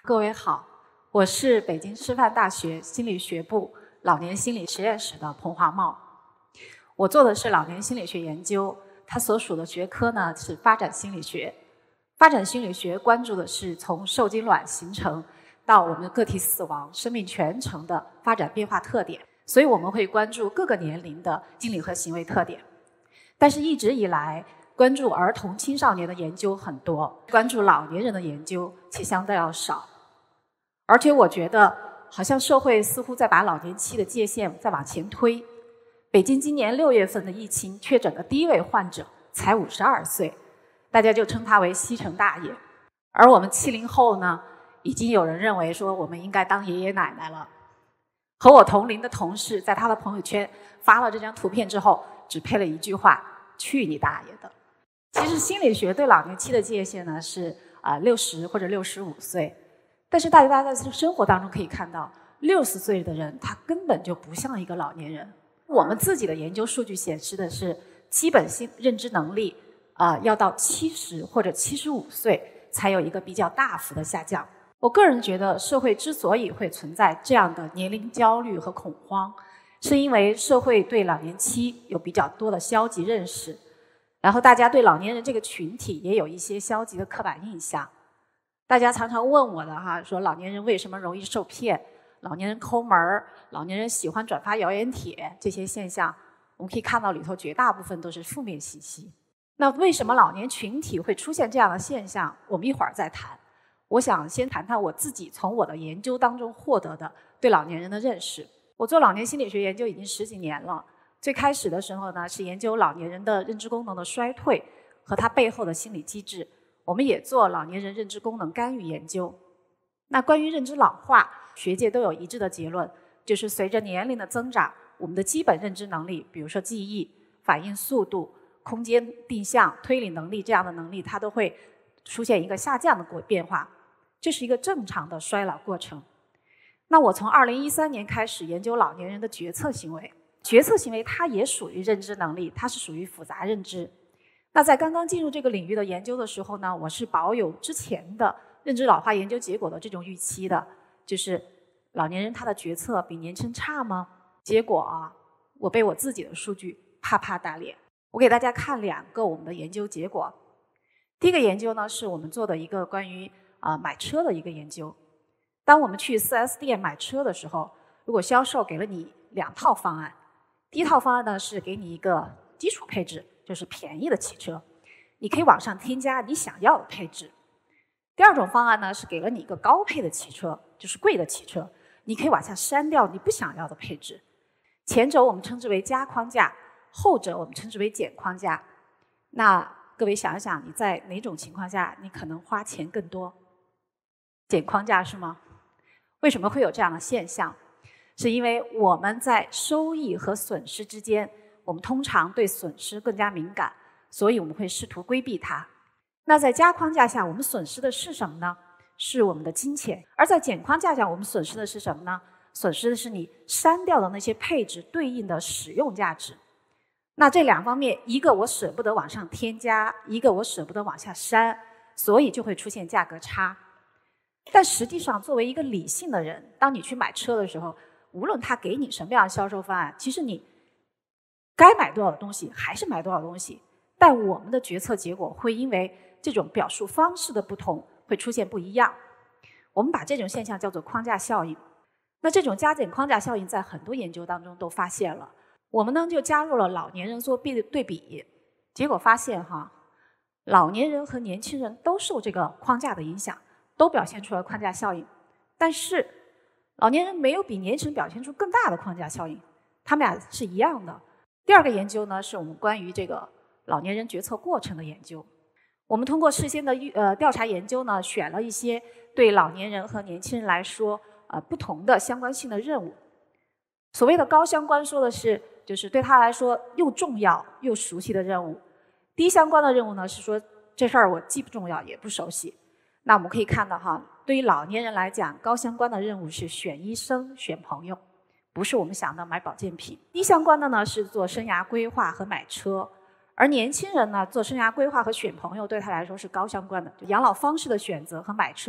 各位好，我是北京师范大学心理学部老年心理实验室的彭华茂。我做的是老年心理学研究，它所属的学科呢是发展心理学。发展心理学关注的是从受精卵形成到我们个体死亡、生命全程的发展变化特点，所以我们会关注各个年龄的心理和行为特点。但是一直以来，关注儿童青少年的研究很多，关注老年人的研究却相对要少。而且我觉得，好像社会似乎在把老年期的界限再往前推。北京今年6月份的疫情确诊的第一位患者才52岁，大家就称他为西城大爷。而我们70后呢，已经有人认为说我们应该当爷爷奶奶了。和我同龄的同事在他的朋友圈发了这张图片之后，只配了一句话：去你大爷的。其实心理学对老年期的界限呢是60或者65岁，但是大家在生活当中可以看到，60岁的人他根本就不像一个老年人。我们自己的研究数据显示的是，基本认知能力要到70或者75岁才有一个比较大幅的下降。我个人觉得，社会之所以会存在这样的年龄焦虑和恐慌，是因为社会对老年期有比较多的消极认识。然后大家对老年人这个群体也有一些消极的刻板印象。大家常常问我的说老年人为什么容易受骗，老年人抠门儿，老年人喜欢转发谣言帖，这些现象我们可以看到里头绝大部分都是负面信息。那为什么老年群体会出现这样的现象，我们一会儿再谈。我想先谈谈我自己从我的研究当中获得的对老年人的认识。我做老年心理学研究已经10几年了。最开始的时候呢，是研究老年人的认知功能的衰退和它背后的心理机制。我们也做老年人认知功能干预研究。那关于认知老化，学界都有一致的结论，就是随着年龄的增长，我们的基本认知能力，比如说记忆、反应速度、空间定向、推理能力这样的能力，它都会出现一个下降的变化。这是一个正常的衰老过程。那我从2013年开始研究老年人的决策行为。决策行为它也属于认知能力，它是属于复杂认知。那在刚刚进入这个领域的研究的时候呢，我是保有之前的认知老化研究结果的这种预期的，就是老年人他的决策比年轻人差吗？结果我被我自己的数据啪啪打脸。我给大家看2个我们的研究结果。第一个研究呢，是我们做的一个关于买车的一个研究。当我们去 4S 店买车的时候，如果销售给了你2套方案，第一套方案呢是给你一个基础配置，就是便宜的汽车，你可以往上添加你想要的配置。第二种方案呢是给了你一个高配的汽车，就是贵的汽车，你可以往下删掉你不想要的配置。前者我们称之为加框架，后者我们称之为减框架。那各位想一想，你在哪种情况下你可能花钱更多？减框架是吗？为什么会有这样的现象？是因为我们在收益和损失之间，我们通常对损失更加敏感，所以我们会试图规避它。那在加框架下，我们损失的是什么呢？是我们的金钱。而在减框架下，我们损失的是什么呢？损失的是你删掉的那些配置对应的使用价值。那这2方面，一个我舍不得往上添加，一个我舍不得往下删，所以就会出现价格差。但实际上，作为一个理性的人，当你去买车的时候，无论他给你什么样的销售方案，其实你该买多少东西还是买多少东西，但我们的决策结果会因为这种表述方式的不同会出现不一样。我们把这种现象叫做框架效应。那这种加减框架效应在很多研究当中都发现了。我们呢就加入了老年人做对比，结果发现老年人和年轻人都受这个框架的影响，都表现出了框架效应，但是老年人没有比年轻人表现出更大的框架效应，他们俩是一样的。第二个研究呢，是我们关于这个老年人决策过程的研究。我们通过事先的调查研究呢，选了一些对老年人和年轻人来说不同的相关性的任务。所谓的高相关，说的是就是对他来说又重要又熟悉的任务。低相关的任务呢，是说这事儿我既不重要也不熟悉。那我们可以看到对于老年人来讲，高相关的任务是选医生、选朋友，不是我们想的买保健品。低相关的呢是做生涯规划和买车，而年轻人呢做生涯规划和选朋友对他来说是高相关的，就养老方式的选择和买车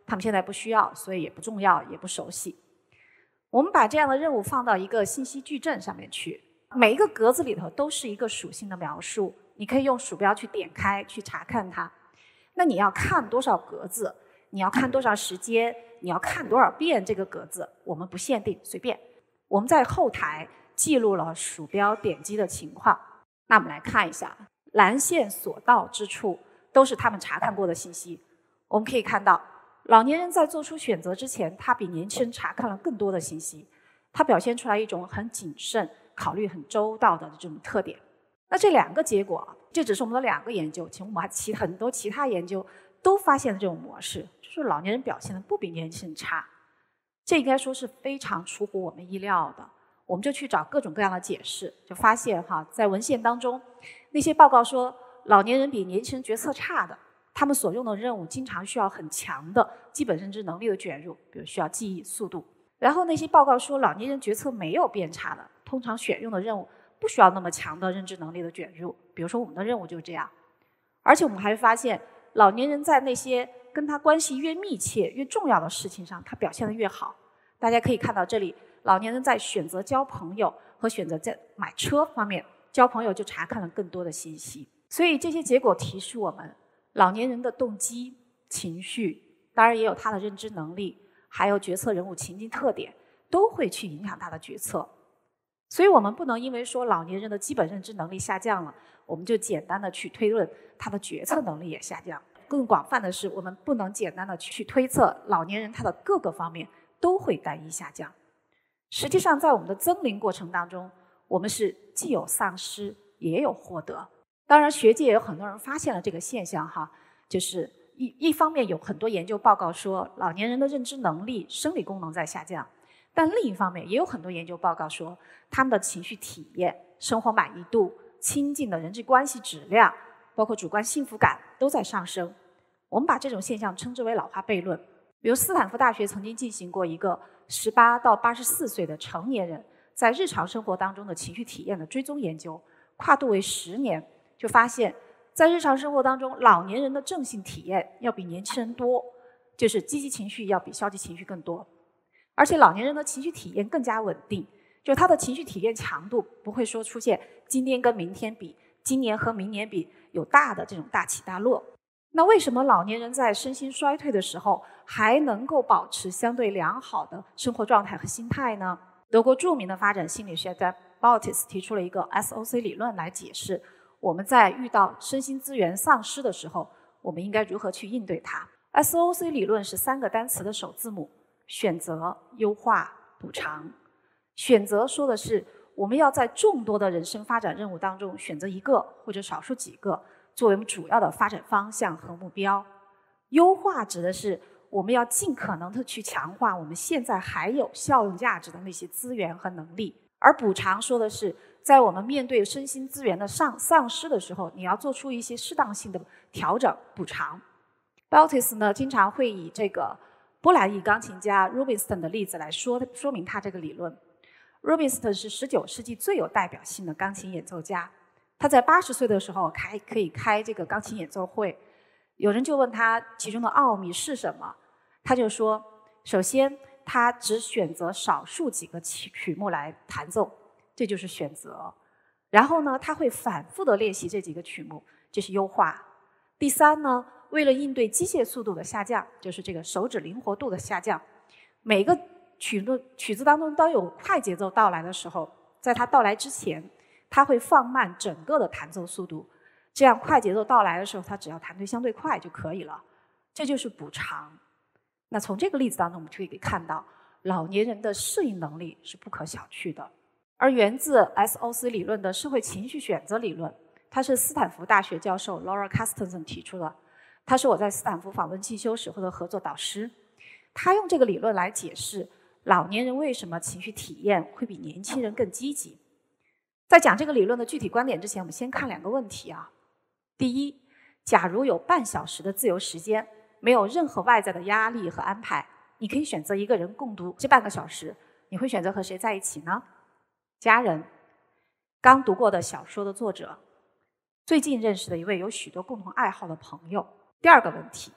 他们现在不需要，所以也不重要，也不熟悉。我们把这样的任务放到一个信息矩阵上面去，每一个格子里头都是一个属性的描述，你可以用鼠标去点开去查看它。那你要看多少格子，你要看多少时间，你要看多少遍这个格子，我们不限定，随便。我们在后台记录了鼠标点击的情况。那我们来看一下，蓝线所到之处都是他们查看过的信息。我们可以看到，老年人在做出选择之前，他比年轻人查看了更多的信息，他表现出来一种很谨慎、考虑很周到的这种特点。那这两个结果，这只是我们的两个研究，其实我们还很多其他研究都发现了这种模式，就是老年人表现的不比年轻人差。这应该说是非常出乎我们意料的。我们就去找各种各样的解释，就发现在文献当中，那些报告说老年人比年轻人决策差的，他们所用的任务经常需要很强的基本认知能力的卷入，比如需要记忆速度。然后那些报告说老年人决策没有变差的，通常选用的任务不需要那么强的认知能力的卷入，比如说我们的任务就是这样。而且我们还发现，老年人在那些跟他关系越密切、越重要的事情上，他表现得越好。大家可以看到这里，老年人在选择交朋友和选择在买车方面，交朋友就查看了更多的信息。所以这些结果提示我们，老年人的动机、情绪，当然也有他的认知能力，还有决策人物情境特点，都会去影响他的决策。所以我们不能因为说老年人的基本认知能力下降了，我们就简单的去推论他的决策能力也下降。更广泛的是，我们不能简单的去推测老年人他的各个方面都会单一下降。实际上在我们的增龄过程当中，我们是既有丧失也有获得。当然学界也有很多人发现了这个现象就是一方面有很多研究报告说老年人的认知能力、生理功能在下降，但另一方面也有很多研究报告说他们的情绪体验、生活满意度、亲近的人际关系质量，包括主观幸福感都在上升。我们把这种现象称之为老化悖论。比如斯坦福大学曾经进行过一个18到84岁的成年人在日常生活当中的情绪体验的追踪研究，跨度为10年，就发现在日常生活当中，老年人的正性体验要比年轻人多，就是积极情绪要比消极情绪更多。而且老年人的情绪体验更加稳定，就是他的情绪体验强度不会说出现今天跟明天比、今年和明年比有大的这种大起大落。那为什么老年人在身心衰退的时候还能够保持相对良好的生活状态和心态呢？德国著名的发展心理学家 Bautis 提出了一个 SOC 理论来解释我们在遇到身心资源丧失的时候，我们应该如何去应对它。SOC 理论是3个单词的首字母：选择、优化、补偿。选择说的是我们要在众多的人生发展任务当中选择一个或者少数几个作为我们主要的发展方向和目标。优化指的是我们要尽可能的去强化我们现在还有效用价值的那些资源和能力。而补偿说的是在我们面对身心资源的丧失的时候，你要做出一些适当性的调整补偿。Bautis 呢经常会以这个波兰裔钢琴家 Rubinstein 的例子来说明他这个理论。Rubinstein 是19世纪最有代表性的钢琴演奏家，他在80岁的时候可以开这个钢琴演奏会。有人就问他其中的奥秘是什么，他就说，首先他只选择少数几个曲目来弹奏，这就是选择。然后呢，他会反复的练习这几个曲目，这是优化。第三呢，为了应对机械速度的下降，就是这个手指灵活度的下降，每个曲子当中当有快节奏到来的时候，在它到来之前，他会放慢整个的弹奏速度，这样快节奏到来的时候，他只要弹得相对快就可以了。这就是补偿。那从这个例子当中，我们就可以看到老年人的适应能力是不可小觑的。而源自 SOC 理论的社会情绪选择理论，它是斯坦福大学教授 Laura Carstensen 提出的，他是我在斯坦福访问进修时候的合作导师。他用这个理论来解释老年人为什么情绪体验会比年轻人更积极。在讲这个理论的具体观点之前，我们先看2个问题啊。第一，假如有半小时的自由时间，没有任何外在的压力和安排，你可以选择一个人共度这半个小时，你会选择和谁在一起呢？家人、刚读过的小说的作者、最近认识的一位有许多共同爱好的朋友。第2个问题，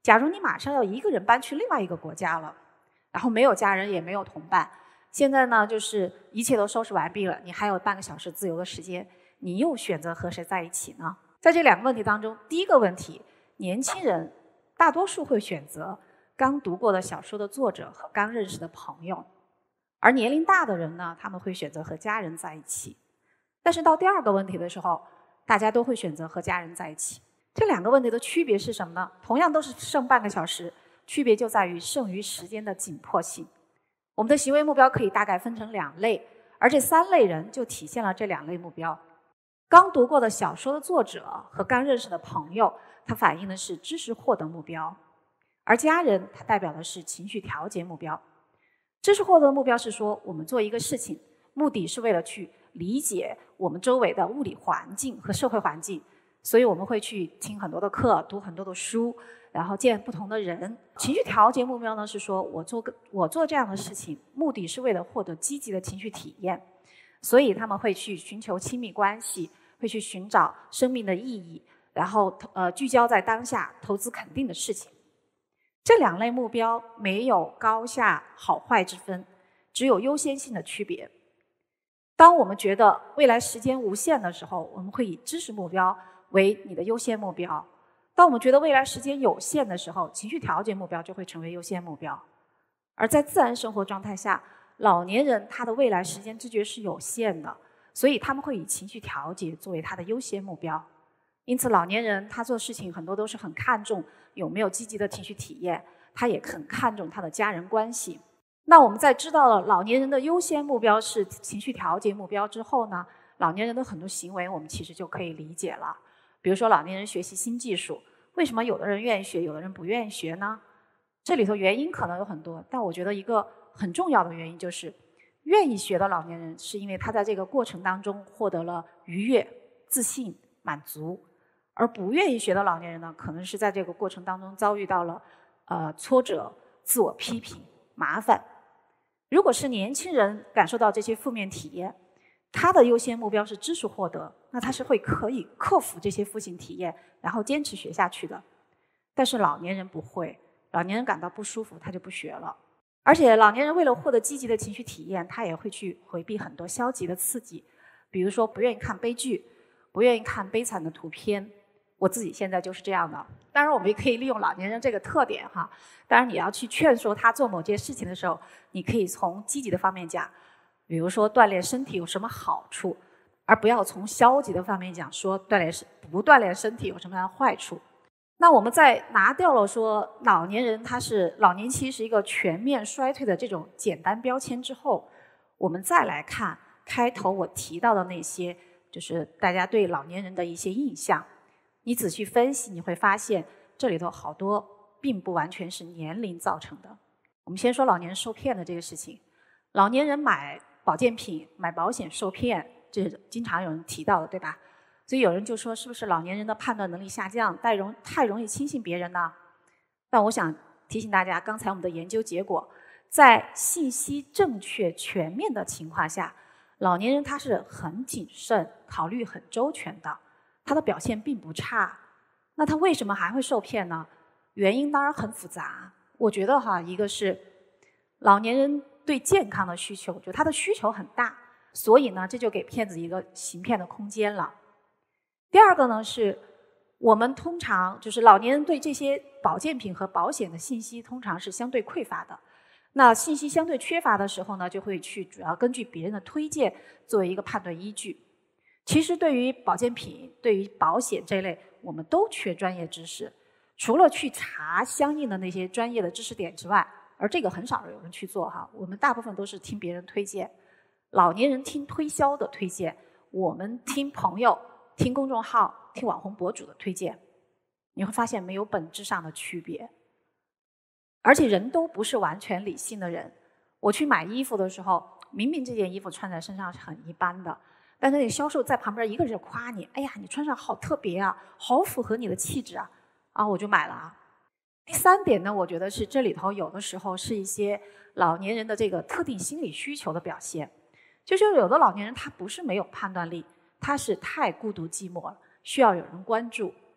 假如你马上要一个人搬去另外一个国家了，然后没有家人也没有同伴，现在呢就是一切都收拾完毕了，你还有半个小时自由的时间，你又选择和谁在一起呢？在这两个问题当中，第一个问题，年轻人大多数会选择刚读过的小说的作者和刚认识的朋友，而年龄大的人呢，他们会选择和家人在一起。但是到第二个问题的时候，大家都会选择和家人在一起。这两个问题的区别是什么呢？同样都是剩半个小时，区别就在于剩余时间的紧迫性。我们的行为目标可以大概分成两类，而这三类人就体现了这两类目标。刚读过的小说的作者和刚认识的朋友，它反映的是知识获得目标，而家人它代表的是情绪调节目标。知识获得的目标是说，我们做一个事情，目的是为了去理解我们周围的物理环境和社会环境，所以我们会去听很多的课，读很多的书，然后见不同的人。情绪调节目标呢，是说我做这样的事情，目的是为了获得积极的情绪体验，所以他们会去寻求亲密关系，会去寻找生命的意义，然后聚焦在当下，投资肯定的事情。这两类目标没有高下好坏之分，只有优先性的区别。当我们觉得未来时间无限的时候，我们会以知识目标为你的优先目标；当我们觉得未来时间有限的时候，情绪调节目标就会成为优先目标。而在自然生活状态下，老年人他的未来时间知觉是有限的，所以他们会以情绪调节作为他的优先目标。因此老年人他做事情很多都是很看重有没有积极的情绪体验，他也很看重他的家人关系。那我们在知道了老年人的优先目标是情绪调节目标之后呢，老年人的很多行为我们其实就可以理解了。比如说老年人学习新技术，为什么有的人愿意学，有的人不愿意学呢？这里头原因可能有很多，但我觉得一个很重要的原因就是，愿意学的老年人是因为他在这个过程当中获得了愉悦、自信、满足，而不愿意学的老年人呢，可能是在这个过程当中遭遇到了挫折、自我批评、麻烦。如果是年轻人感受到这些负面体验，他的优先目标是知识获得，那他是可以克服这些负性体验，然后坚持学下去的。但是老年人不会，老年人感到不舒服，他就不学了。而且老年人为了获得积极的情绪体验，他也会去回避很多消极的刺激，比如说不愿意看悲剧，不愿意看悲惨的图片。我自己现在就是这样的。当然我们也可以利用老年人这个特点哈，当然你要去劝说他做某件事情的时候，你可以从积极的方面讲，比如说锻炼身体有什么好处，而不要从消极的方面讲，说不锻炼身体有什么样的坏处。那我们在拿掉了说老年人老年期是一个全面衰退的这种简单标签之后，我们再来看开头我提到的那些，就是大家对老年人的一些印象。你仔细分析，你会发现这里头好多并不完全是年龄造成的。我们先说老年人受骗的这个事情，老年人买保健品、买保险受骗，这是经常有人提到的，对吧？所以有人就说，是不是老年人的判断能力下降，太容易轻信别人呢？但我想提醒大家，刚才我们的研究结果，在信息正确全面的情况下，老年人他是很谨慎、考虑很周全的，他的表现并不差。那他为什么还会受骗呢？原因当然很复杂。我觉得一个是老年人对健康的需求，就他的需求很大，所以呢，这就给骗子一个行骗的空间了。第二个呢，是我们通常就是老年人对这些保健品和保险的信息通常是相对匮乏的。那信息相对缺乏的时候呢，就会去主要根据别人的推荐作为一个判断依据。其实对于保健品、对于保险这一类，我们都缺专业知识，除了去查相应的那些专业的知识点之外，而这个很少有人去做我们大部分都是听别人推荐。老年人听推销的推荐，我们听朋友、听公众号、听网红博主的推荐，你会发现没有本质上的区别。而且人都不是完全理性的人，我去买衣服的时候，明明这件衣服穿在身上是很一般的，但是那个销售在旁边一个人夸你，哎呀，你穿上好特别啊，好符合你的气质啊，我就买了第三点呢，我觉得是这里头有的时候是一些老年人的这个特定心理需求的表现。就是有的老年人他不是没有判断力，他是太孤独寂寞了，需要有人关注。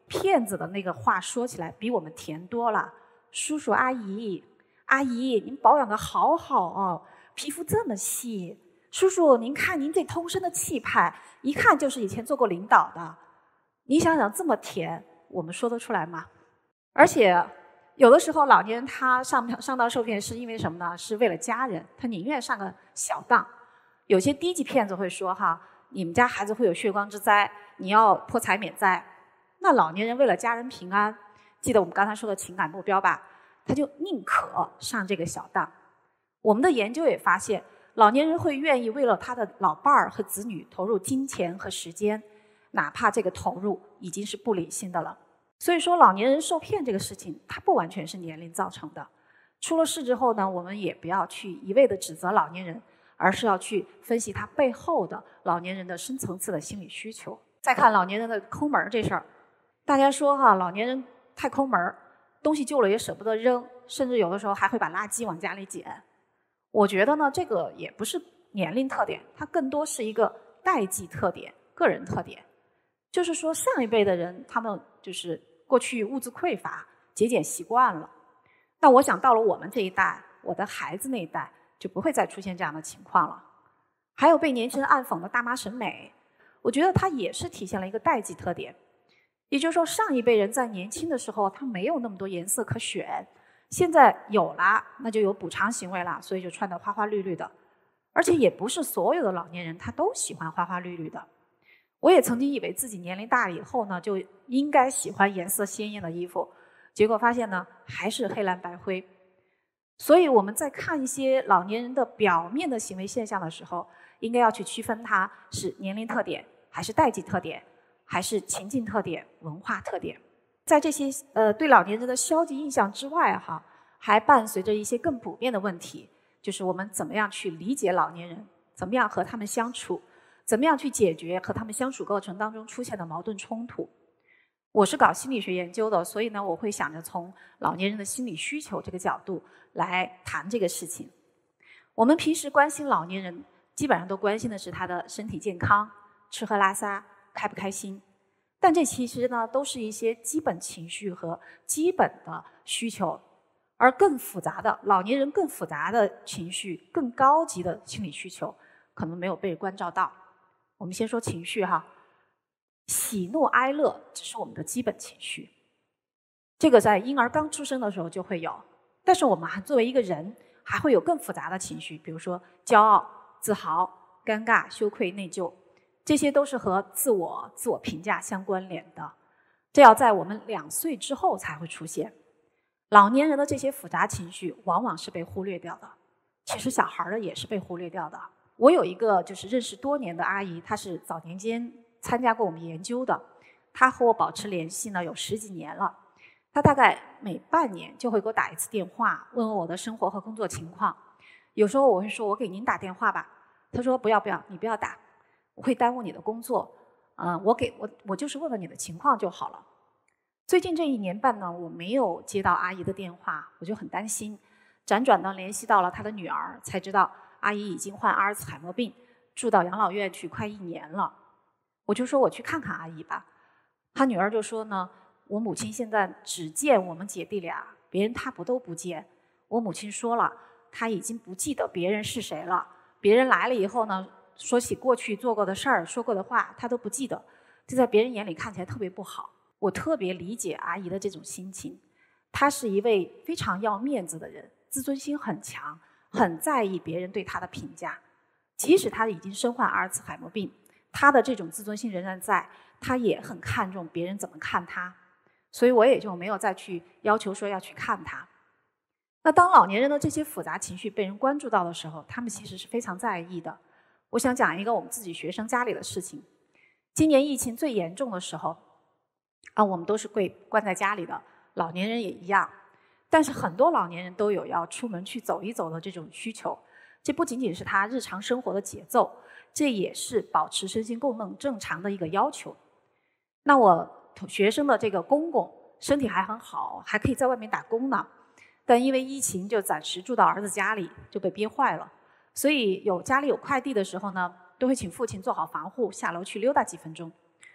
骗子的那个话说起来比我们甜多了。叔叔阿姨，阿姨您保养得好好哦，皮肤这么细。叔叔您看您这通身的气派，一看就是以前做过领导的。你想想这么甜，我们说得出来吗？而且有的时候老年人他上当受骗是因为什么呢？是为了家人，他宁愿上个小当。有些低级骗子会说哈，你们家孩子会有血光之灾，你要破财免灾。那老年人为了家人平安，记得我们刚才说的情感目标吧，他就宁可上这个小当。我们的研究也发现，老年人会愿意为了他的老伴儿和子女投入金钱和时间，哪怕这个投入已经是不理性的了。所以说老年人受骗这个事情，它不完全是年龄造成的。出了事之后呢，我们也不要去一味的指责老年人，而是要去分析他背后的老年人的深层次的心理需求。再看老年人的抠门这事儿，大家说哈，老年人太抠门，东西旧了也舍不得扔，甚至有的时候还会把垃圾往家里捡。我觉得呢，这个也不是年龄特点，它更多是一个代际特点、个人特点。就是说，上一辈的人他们就是过去物质匮乏、节俭习惯了。那我想到了我们这一代，我的孩子那一代就不会再出现这样的情况了。还有被年轻人暗讽的大妈审美，我觉得它也是体现了一个代际特点。也就是说，上一辈人在年轻的时候，他没有那么多颜色可选，现在有了，那就有补偿行为了，所以就穿得花花绿绿的。而且也不是所有的老年人他都喜欢花花绿绿的。我也曾经以为自己年龄大了以后呢，就应该喜欢颜色鲜艳的衣服，结果发现呢，还是黑蓝白灰。所以我们在看一些老年人的表面的行为现象的时候，应该要去区分它是年龄特点，还是代际特点，还是情境特点、文化特点。在这些对老年人的消极印象之外哈，还伴随着一些更普遍的问题，就是我们怎么样去理解老年人，怎么样和他们相处，怎么样去解决和他们相处过程当中出现的矛盾冲突。我是搞心理学研究的，所以呢，我会想着从老年人的心理需求这个角度来谈这个事情。我们平时关心老年人，基本上都关心的是他的身体健康、吃喝拉撒、开不开心。但这其实呢，都是一些基本情绪和基本的需求，而更复杂的老年人更复杂的情绪、更高级的心理需求，可能没有被关照到。我们先说情绪哈，喜怒哀乐只是我们的基本情绪，这个在婴儿刚出生的时候就会有。但是我们还作为一个人，还会有更复杂的情绪，比如说骄傲、自豪、尴尬、羞愧、内疚，这些都是和自我评价相关联的。这要在我们2岁之后才会出现。老年人的这些复杂情绪往往是被忽略掉的，其实小孩的也是被忽略掉的。我有一个就是认识多年的阿姨，她是早年间参加过我们研究的，她和我保持联系呢有10几年了。她大概每半年就会给我打1次电话，问问我的生活和工作情况。有时候我会说，我给您打电话吧。她说不要，你不要打，我会耽误你的工作。我就是问问你的情况就好了。最近这1年半呢，我没有接到阿姨的电话，我就很担心。辗转呢联系到了她的女儿，才知道阿姨已经患阿尔茨海默病，住到养老院去快1年了。我就说我去看看阿姨吧。她女儿就说呢，我母亲现在只见我们姐弟俩，别人她都不见。我母亲说了，她已经不记得别人是谁了。别人来了以后呢，说起过去做过的事儿、说过的话，她都不记得，这在别人眼里看起来特别不好。我特别理解阿姨的这种心情，她是一位非常要面子的人，自尊心很强，很在意别人对她的评价。即使她已经身患阿尔茨海默病，她的这种自尊心仍然在，她也很看重别人怎么看她。所以我也就没有再去要求说要去看她。那当老年人的这些复杂情绪被人关注到的时候，他们其实是非常在意的。我想讲一个我们自己学生家里的事情。今年疫情最严重的时候我们都是关在家里的，老年人也一样。但是很多老年人都有要出门去走一走的这种需求，这不仅仅是他日常生活的节奏，这也是保持身心功能正常的一个要求。那我学生的这个公公身体还很好，还可以在外面打工呢，但因为疫情就暂时住到儿子家里，就被憋坏了。所以家里有快递的时候呢，都会请父亲做好防护，下楼去溜达几分钟。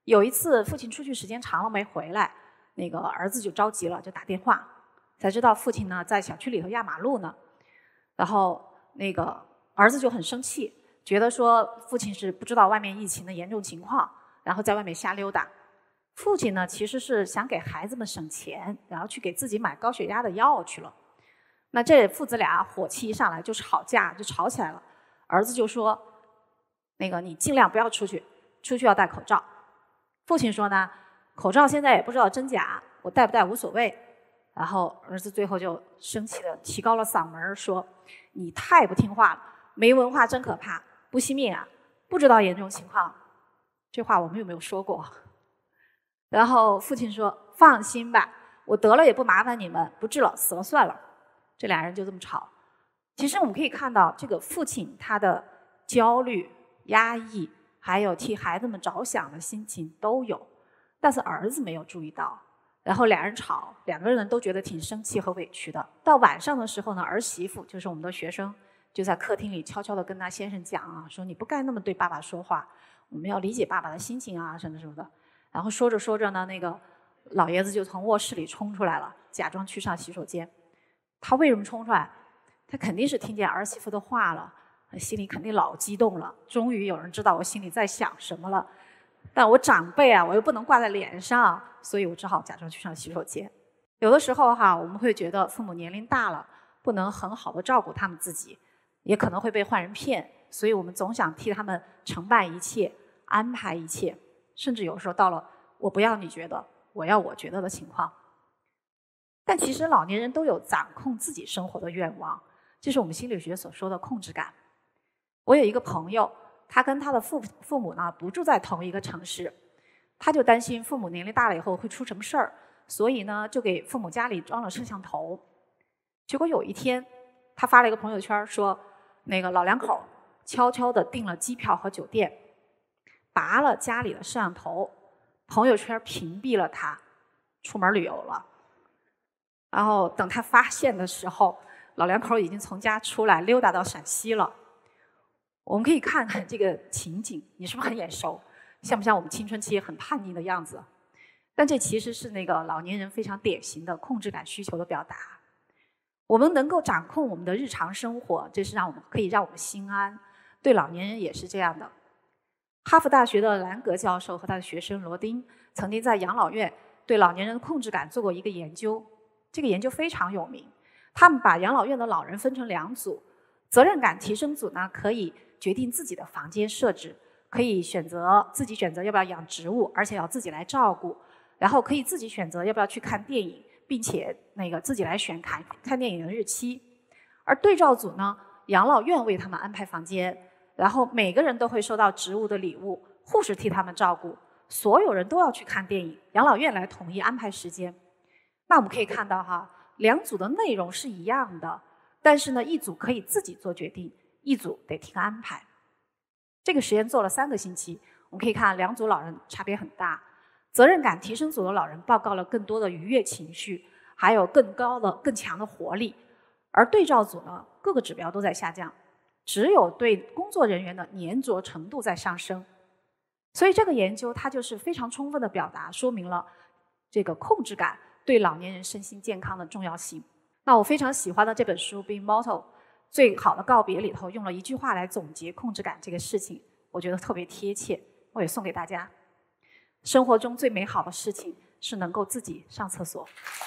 有一次父亲出去时间长了没回来，那个儿子就着急了，就打电话，才知道父亲呢在小区里头压马路呢。然后那个儿子就很生气，觉得说父亲是不知道外面疫情的严重情况，然后在外面瞎溜达。父亲呢其实是想给孩子们省钱，然后去给自己买高血压的药去了。那这父子俩火气一上来就吵架，就吵起来了。儿子就说：“那个你尽量不要出去，出去要戴口罩。”父亲说呢：“口罩现在也不知道真假，我戴不戴无所谓。”然后儿子最后就生气的提高了嗓门说：“你太不听话了，没文化真可怕，不惜命啊，不知道严重情况。”这话我们有没有说过？然后父亲说：“放心吧，我得了也不麻烦你们，不治了，死了算了。”这俩人就这么吵。其实我们可以看到，这个父亲他的焦虑、压抑，还有替孩子们着想的心情都有，但是儿子没有注意到。然后俩人吵，两个人都觉得挺生气和委屈的。到晚上的时候呢，儿媳妇就是我们的学生，就在客厅里悄悄地跟他先生讲啊，说你不该那么对爸爸说话，我们要理解爸爸的心情啊，什么什么的。然后说着说着呢，那个老爷子就从卧室里冲出来了，假装去上洗手间。他为什么冲出来？他肯定是听见儿媳妇的话了，心里肯定老激动了。终于有人知道我心里在想什么了，但我长辈啊，我又不能挂在脸上，所以我只好假装去上洗手间。有的时候哈，我们会觉得父母年龄大了，不能很好的照顾他们自己，也可能会被坏人骗，所以我们总想替他们承办一切，安排一切，甚至有时候到了我不要你觉得，我要我觉得的情况。但其实老年人都有掌控自己生活的愿望，这是我们心理学所说的控制感。我有一个朋友，他跟他的父母呢不住在同一个城市，他就担心父母年龄大了以后会出什么事儿，所以呢就给父母家里装了摄像头。结果有一天，他发了一个朋友圈说，那个老两口悄悄地订了机票和酒店，拔了家里的摄像头，朋友圈屏蔽了他，出门旅游了。然后等他发现的时候，老两口已经从家出来溜达到陕西了。我们可以看看这个情景，你是不是很眼熟？像不像我们青春期很叛逆的样子？但这其实是那个老年人非常典型的控制感需求的表达。我们能够掌控我们的日常生活，这是可以让我们心安。对老年人也是这样的。哈佛大学的兰格教授和他的学生罗丁曾经在养老院对老年人的控制感做过一个研究。这个研究非常有名，他们把养老院的老人分成两组，责任感提升组呢可以决定自己的房间设置，可以自己选择要不要养植物，而且要自己来照顾，然后可以自己选择要不要去看电影，并且自己来选看电影的日期。而对照组呢，养老院为他们安排房间，然后每个人都会收到植物的礼物，护士替他们照顾，所有人都要去看电影，养老院来统一安排时间。那我们可以看到哈，两组的内容是一样的，但是呢，一组可以自己做决定，一组得听安排。这个实验做了3个星期，我们可以看两组老人差别很大。责任感提升组的老人报告了更多的愉悦情绪，还有更强的活力，而对照组呢，各个指标都在下降，只有对工作人员的粘着程度在上升。所以这个研究它就是非常充分的表达，说明了这个控制感对老年人身心健康的重要性。那我非常喜欢的这本书《Being Mortal》最好的告别里头用了一句话来总结控制感这个事情，我觉得特别贴切，我也送给大家。生活中最美好的事情是能够自己上厕所。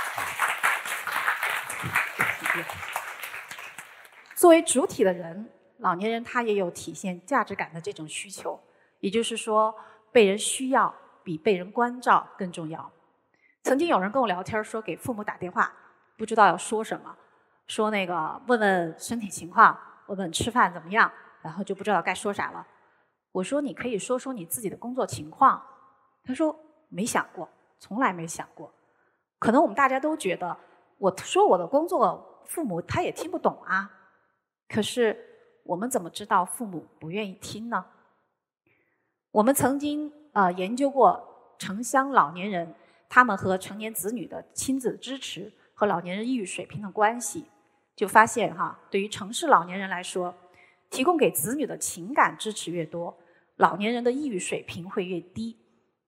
作为主体的人，老年人他也有体现价值感的这种需求，也就是说，被人需要比被人关照更重要。曾经有人跟我聊天说，给父母打电话不知道要说什么，说问问身体情况，问问吃饭怎么样，然后就不知道该说啥了。我说你可以说说你自己的工作情况。他说没想过，从来没想过。可能我们大家都觉得，我说我的工作，父母他也听不懂啊。可是我们怎么知道父母不愿意听呢？我们曾经研究过城乡老年人他们和成年子女的亲子支持和老年人抑郁水平的关系，就发现对于城市老年人来说，提供给子女的情感支持越多，老年人的抑郁水平会越低。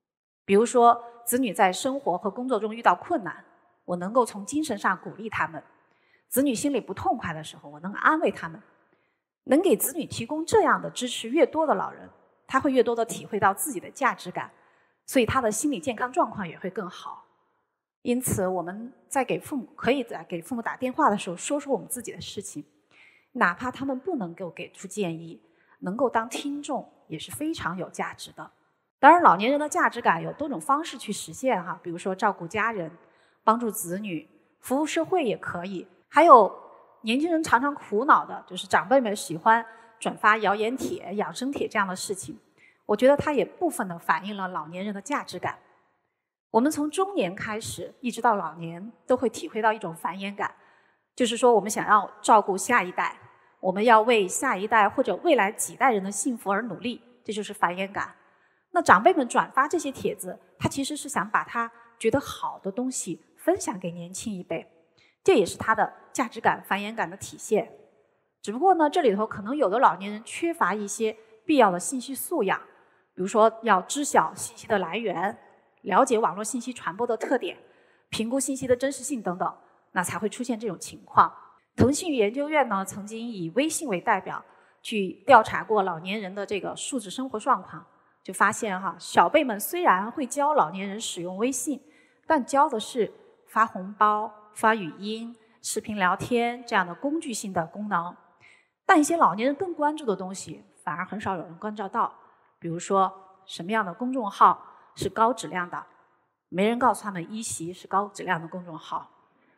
比如说，子女在生活和工作中遇到困难，我能够从精神上鼓励他们；子女心里不痛快的时候，我能安慰他们。能给子女提供这样的支持越多的老人，他会越多的体会到自己的价值感，所以他的心理健康状况也会更好。因此，我们可以在给父母打电话的时候，说说我们自己的事情，哪怕他们不能够给出建议，能够当听众也是非常有价值的。当然，老年人的价值感有多种方式去实现哈，比如说照顾家人、帮助子女、服务社会也可以。还有年轻人常常苦恼的就是长辈们喜欢转发谣言帖、养生帖这样的事情，我觉得它也部分的反映了老年人的价值感。我们从中年开始一直到老年，都会体会到一种繁衍感，就是说我们想要照顾下一代，我们要为下一代或者未来几代人的幸福而努力，这就是繁衍感。那长辈们转发这些帖子，他其实是想把他觉得好的东西分享给年轻一辈，这也是他的价值感、繁衍感的体现。只不过呢，这里头可能有的老年人缺乏一些必要的信息素养，比如说要知晓信息的来源，了解网络信息传播的特点，评估信息的真实性等等，那才会出现这种情况。腾讯研究院呢，曾经以微信为代表去调查过老年人的这个数字生活状况，就发现小辈们虽然会教老年人使用微信，但教的是发红包、发语音、视频聊天这样的工具性的功能，但一些老年人更关注的东西反而很少有人关照到，比如说什么样的公众号是高质量的，没人告诉他们一席是高质量的公众号。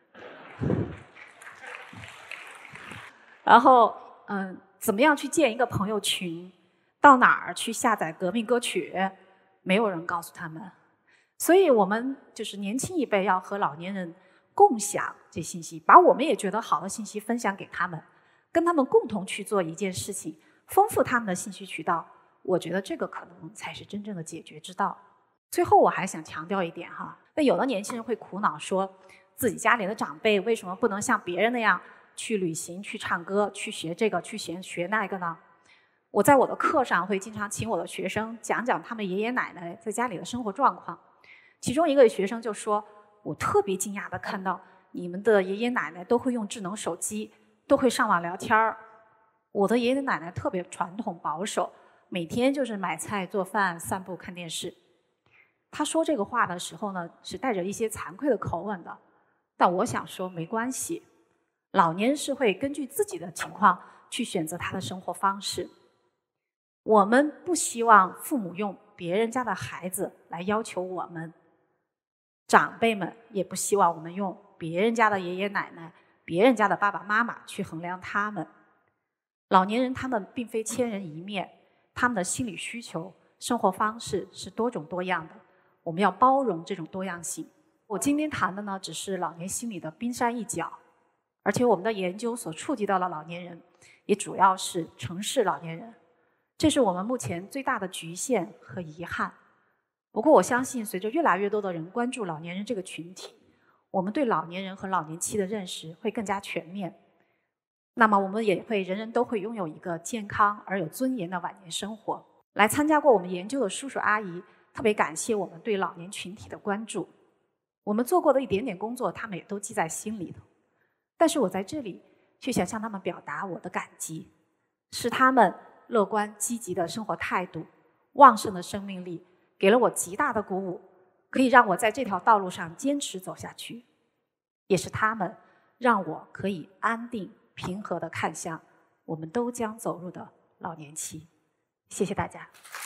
然后怎么样去建一个朋友群，到哪儿去下载革命歌曲，没有人告诉他们。所以我们就是年轻一辈要和老年人共享这信息，把我们也觉得好的信息分享给他们，跟他们共同去做一件事情，丰富他们的信息渠道。我觉得这个可能才是真正的解决之道。最后我还想强调一点那有的年轻人会苦恼说，自己家里的长辈为什么不能像别人那样去旅行、去唱歌、去学这个、去学那个呢？我在我的课上会经常请我的学生讲讲他们爷爷奶奶在家里的生活状况。其中一个学生就说，我特别惊讶地看到你们的爷爷奶奶都会用智能手机，都会上网聊天儿。我的爷爷奶奶特别传统保守，每天就是买菜做饭、散步看电视。他说这个话的时候呢，是带着一些惭愧的口吻的。但我想说没关系，老年人是会根据自己的情况去选择他的生活方式。我们不希望父母用别人家的孩子来要求我们，长辈们也不希望我们用别人家的爷爷奶奶、别人家的爸爸妈妈去衡量他们。老年人他们并非千人一面，他们的心理需求、生活方式是多种多样的，我们要包容这种多样性。我今天谈的呢，只是老年心理的冰山一角，而且我们的研究所触及到的老年人，也主要是城市老年人，这是我们目前最大的局限和遗憾。不过我相信，随着越来越多的人关注老年人这个群体，我们对老年人和老年期的认识会更加全面。那么我们也会人人都会拥有一个健康而有尊严的晚年生活。来参加过我们研究的叔叔阿姨，特别感谢我们对老年群体的关注。我们做过的一点点工作，他们也都记在心里头。但是我在这里却想向他们表达我的感激，是他们乐观积极的生活态度、旺盛的生命力，给了我极大的鼓舞，可以让我在这条道路上坚持走下去。也是他们让我可以安定平和地看向我们都将走入的老年期。谢谢大家。